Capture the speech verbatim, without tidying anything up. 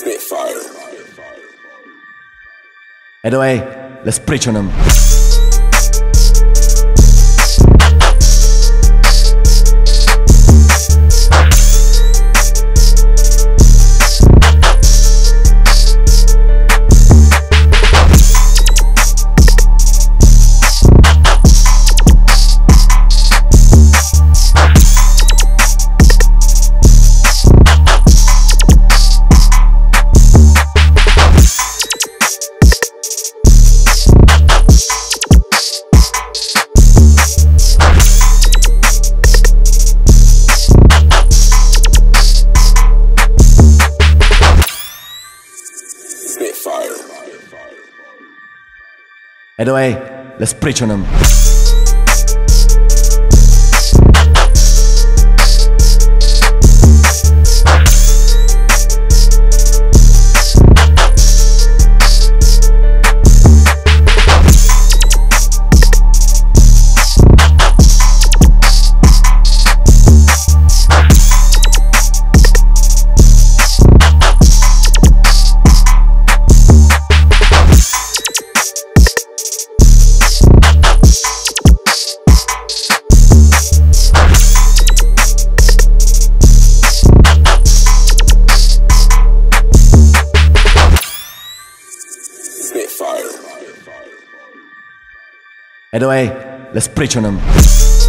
Spitfire. eight oh eight, let's preach on them. Spitfire. eight oh eight, let's preach on them. Spitfire. eight oh eight, let's preach on them.